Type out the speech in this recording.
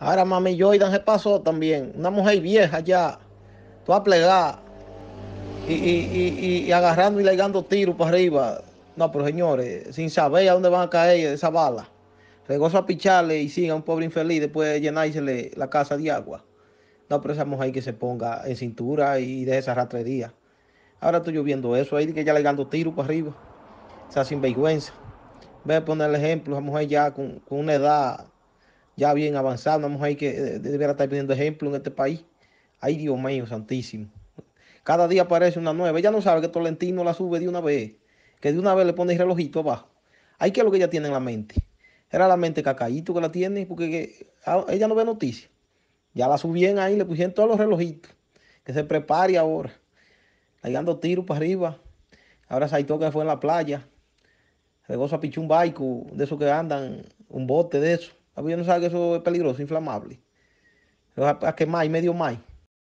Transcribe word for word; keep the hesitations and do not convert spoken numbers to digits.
Ahora mami Jordan se pasó también. Una mujer vieja ya, toda plegada y, y, y, y agarrando y legando tiros para arriba. No, pero señores, sin saber a dónde van a caer esa bala. Regoso a picharle y siga un pobre infeliz después de llenársele la casa de agua. No, pero esa mujer que se ponga en cintura y deje esa ratrería. Ahora estoy yo viendo eso ahí, que ya legando tiros para arriba. Esa sinvergüenza. Ve a poner el ejemplo, esa mujer ya con, con una edad ya bien avanzada, una mujer que eh, debería estar pidiendo ejemplo en este país. Ay, Dios mío, santísimo. Cada día aparece una nueva. Ella no sabe que Tolentino la sube de una vez. Que de una vez le pone el relojito abajo. Ahí que es lo que ella tiene en la mente. Era la mente cacaíto que la tiene, porque que, a, ella no ve noticias. Ya la subían ahí, le pusieron todos los relojitos. Que se prepare ahora. Ahí ando tiro para arriba. Ahora Saito que fue en la playa. Regoza pichó un baico de esos que andan, un bote de eso. A mí no sabe que eso es peligroso, inflamable. Lo va a quemar y medio más.